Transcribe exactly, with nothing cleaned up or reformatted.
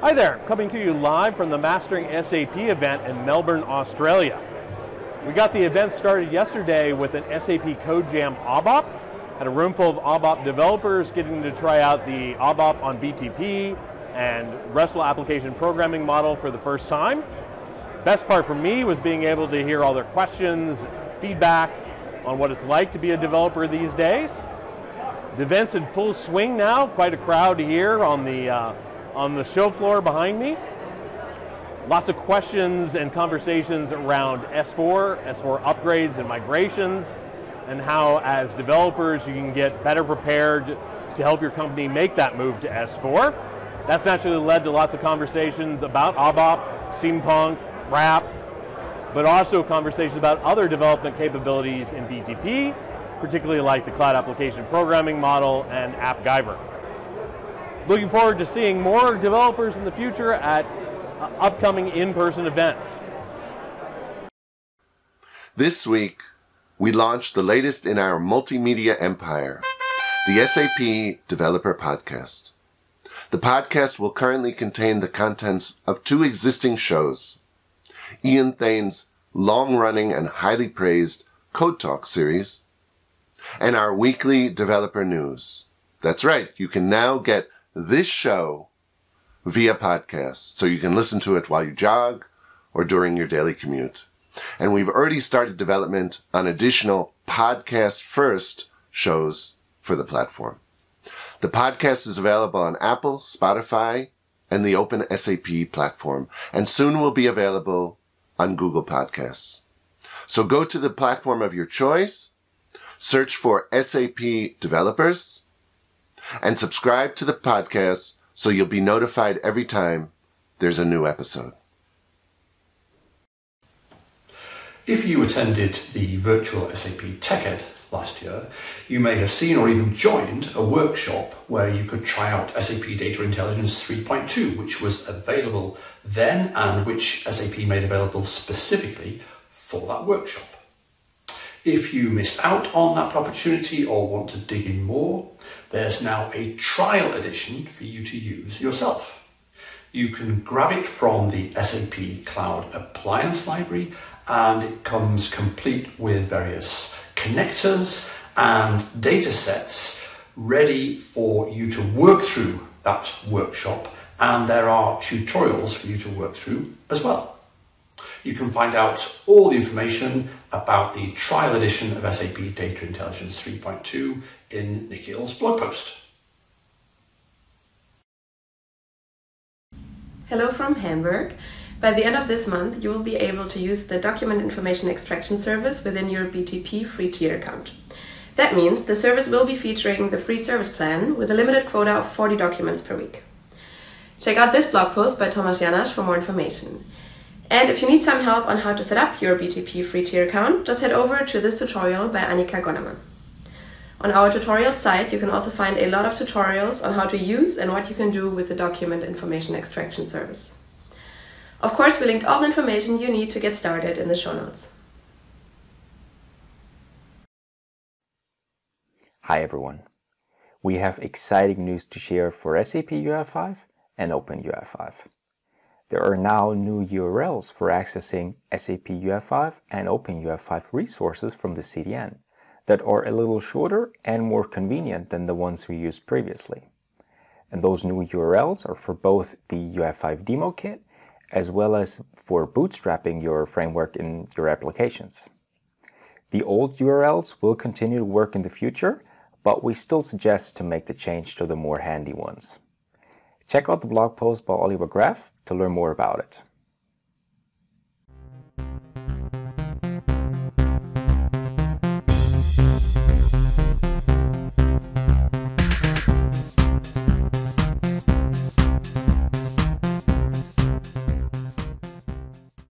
Hi there, coming to you live from the Mastering S A P event in Melbourne, Australia. We got the event started yesterday with an S A P CodeJam A B O P. Had a room full of A B O P developers getting to try out the A B O P on B T P and RESTful application programming model for the first time. Best part for me was being able to hear all their questions, feedback on what it's like to be a developer these days. The event's in full swing now, quite a crowd here on the uh, on the show floor behind me. Lots of questions and conversations around S four, S four upgrades and migrations, and how as developers you can get better prepared to help your company make that move to S four. That's naturally led to lots of conversations about A B O P, Steampunk, RAP, but also conversations about other development capabilities in B T P, particularly like the Cloud Application Programming Model and AppGyver. Looking forward to seeing more developers in the future at uh, upcoming in-person events. This week, we launched the latest in our multimedia empire, the S A P Developer Podcast. The podcast will currently contain the contents of two existing shows: Ian Thane's long-running and highly praised Code Talk series, and our weekly developer news. That's right, you can now get this show via podcast, so you can listen to it while you jog or during your daily commute. And we've already started development on additional podcast-first shows for the platform. The podcast is available on Apple, Spotify, and the Open S A P platform, and soon will be available on Google Podcasts. So go to the platform of your choice, search for S A P Developers, and subscribe to the podcast so you'll be notified every time there's a new episode. If you attended the virtual S A P TechEd last year, you may have seen or even joined a workshop where you could try out S A P Data Intelligence three point two, which was available then and which S A P made available specifically for that workshop. If you missed out on that opportunity or want to dig in more, there's now a trial edition for you to use yourself. You can grab it from the S A P Cloud Appliance Library, and it comes complete with various connectors and data sets ready for you to work through that workshop, and there are tutorials for you to work through as well. You can find out all the information about the trial edition of S A P Data Intelligence three point two in Nikhil's blog post. Hello from Hamburg. By the end of this month, you will be able to use the Document Information Extraction service within your B T P free tier account. That means the service will be featuring the free service plan with a limited quota of forty documents per week. Check out this blog post by Tomasz Janasz for more information. And if you need some help on how to set up your B T P free tier account, just head over to this tutorial by Annika Gonnemann. On our tutorial site, you can also find a lot of tutorials on how to use and what you can do with the Document Information Extraction service. Of course, we linked all the information you need to get started in the show notes. Hi everyone. We have exciting news to share for S A P U F five and Open U F five. There are now new U R Ls for accessing S A P U F five and Open U F five resources from the C D N that are a little shorter and more convenient than the ones we used previously. And those new U R Ls are for both the U F five demo kit as well as for bootstrapping your framework in your applications. The old U R Ls will continue to work in the future, but we still suggest to make the change to the more handy ones. Check out the blog post by Oliver Graf to learn more about it.